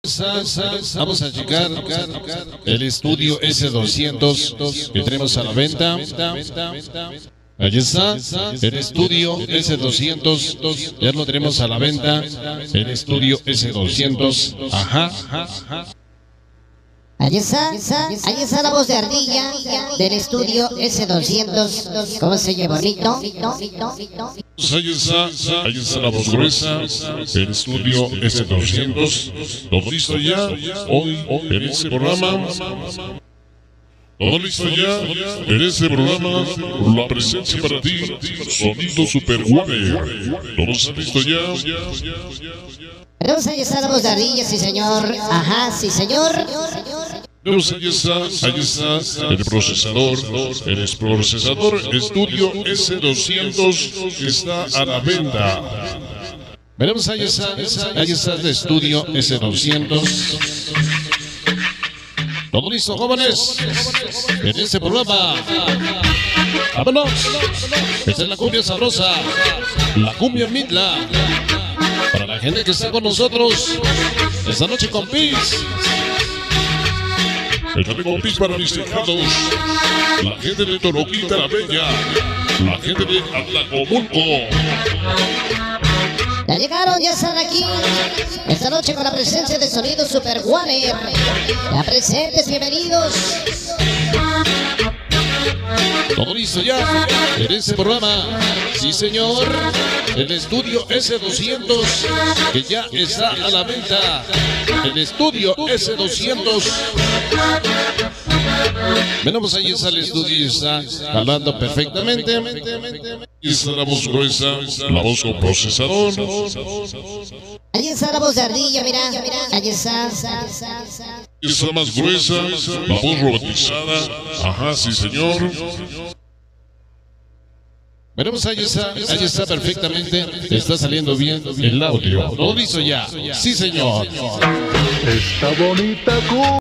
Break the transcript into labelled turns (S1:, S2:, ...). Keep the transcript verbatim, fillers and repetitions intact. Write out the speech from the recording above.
S1: Vamos a checar el estudio ese doscientos que tenemos a la venta. Allí está, el estudio ese doscientos, ya lo tenemos a la venta, el estudio ese doscientos, ajá.
S2: Allí está, allí está la voz de Ardilla del estudio ese doscientos, ¿cómo se oye bonito?
S3: Ahí está, ahí está la voz gruesa, el estudio ese doscientos, todo listo ya, hoy en este programa. Todo listo ya, en este programa, la presencia para ti, Sonido Super Warner. Todo está listo ya.
S2: Pero ahí está la voz de Ardilla, sí señor, ajá, sí señor.
S3: Pero ahí está, ahí está el procesador, el procesador Estudio ese doscientos está a la venta.
S1: Veremos, ahí está, ahí está el estudio ese doscientos. Todo listo, jóvenes, en este programa. ¡Vámonos! Esta es la cumbia sabrosa, la cumbia Mitla. Para la gente que está con nosotros esta noche con Pis.
S3: Échale con Pis para mis tejados, la gente de Toroquita la Bella, la gente de Atlacomulco.
S2: Ya llegaron, ya están aquí esta noche con la presencia de Sonido Super Warner. Ya presentes, bienvenidos.
S1: Todo listo ya en este programa, sí señor, el estudio ese doscientos que ya está a la venta, el estudio ese doscientos. Venimos, ahí está el estudio y está hablando perfectamente.
S3: Ahí está la voz gruesa, la voz con procesador.
S2: Ahí está la voz de Ardilla, mira, ahí está.
S3: Está más gruesa, la voz robotizada. Ajá, sí señor.
S1: Veremos, ahí está, ahí está perfectamente, está saliendo bien el audio. Todo listo ya, sí señor.
S4: Esta bonita